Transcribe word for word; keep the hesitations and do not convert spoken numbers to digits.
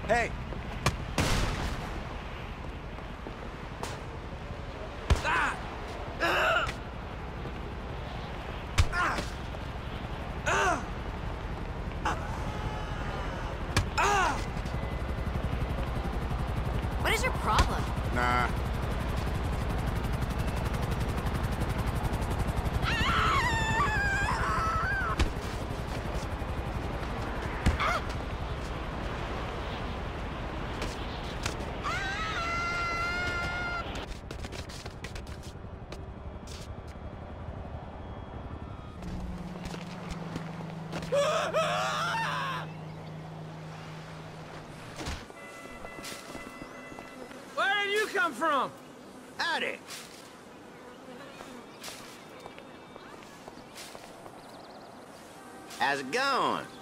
Hey! Ah! Ah! Ah! Ah! Ah! What is your problem? Nah. Where did you come from? Howdy! How's it going?